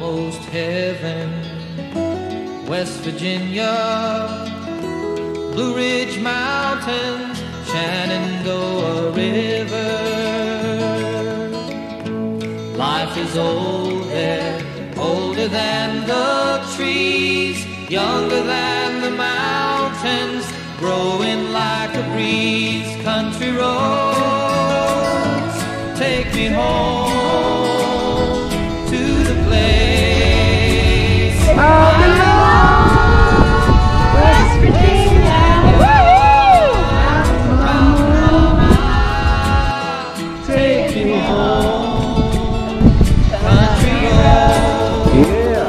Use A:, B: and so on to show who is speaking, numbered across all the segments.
A: almost heaven. West Virginia, Blue Ridge Mountains, Shenandoah River. Life is old there, older than the trees, younger than the mountains, growing like a breeze. Country roads, take me home to the place I belong, West Virginia. Take me home, country roads. Yeah.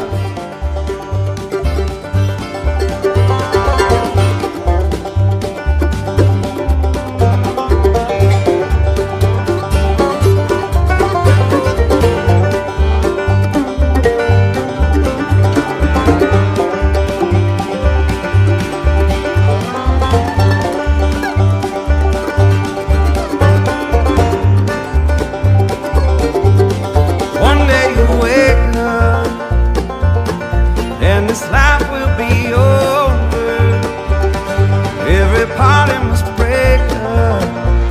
A: This life will be over. Every party must break up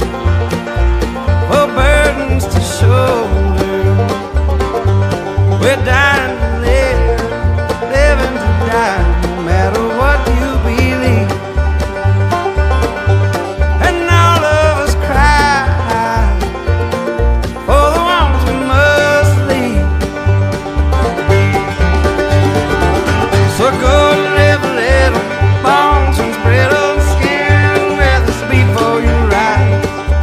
A: for burdens to shoulder. We're dying to live, living to die, no matter what you believe. And all of us cry for the ones we must leave. So go live a little, bones and brittle skin, where the speed for your ride.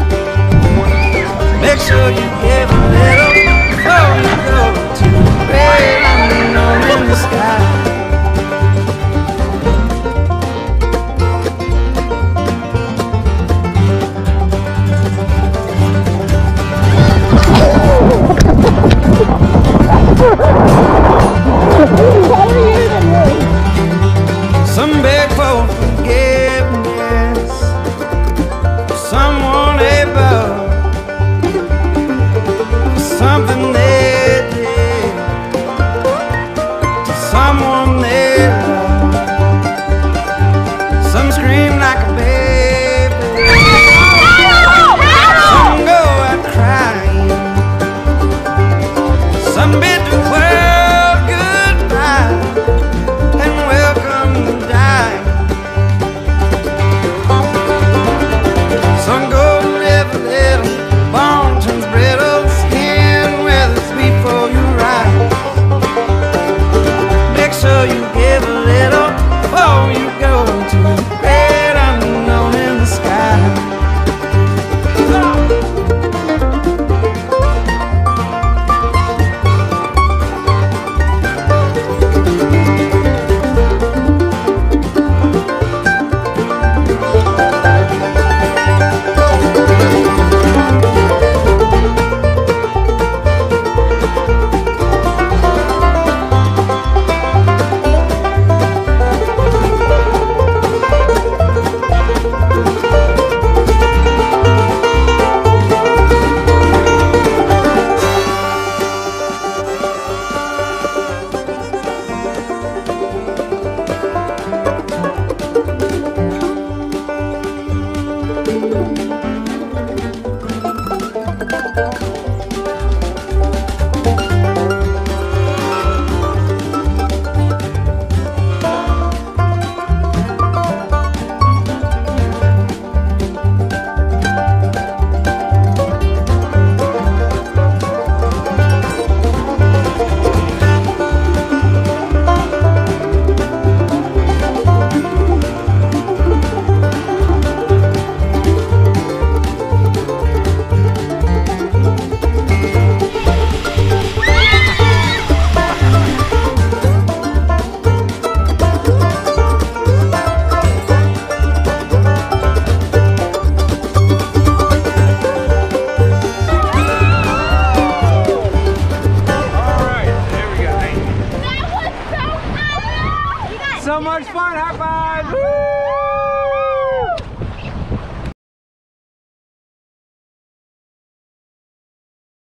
A: Make sure you give a little before you go to bed unknown in the sky. Some beg for forgiveness, someone above, something they did to someone they love. Some scream like a baby, some go out crying, some bid the world goodbye and welcome the dying. Some go live a little, bone turns brittle skin, where the sweet for your eyes. Make sure you give a little before you go to the great unknown in the sky.
B: So much fun. High five.